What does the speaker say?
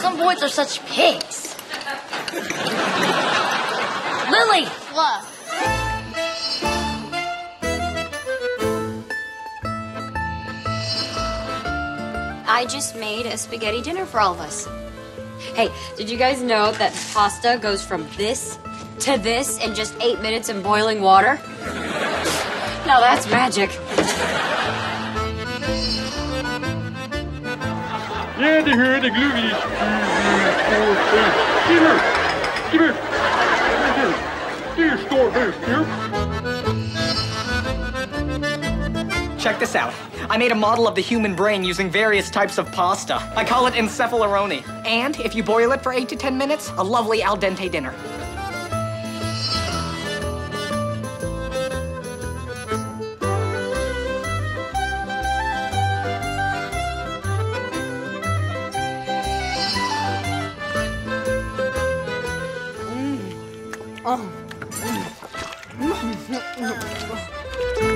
Some boys are such pigs. Lily! What? I just made a spaghetti dinner for all of us. Hey, did you guys know that pasta goes from this to this in just 8 minutes in boiling water? Now that's magic. Ja, de hör de gloeies. Check this out. I made a model of the human brain using various types of pasta. I call it encephalaroni. And if you boil it for 8 to 10 minutes, a lovely al dente dinner. Oh.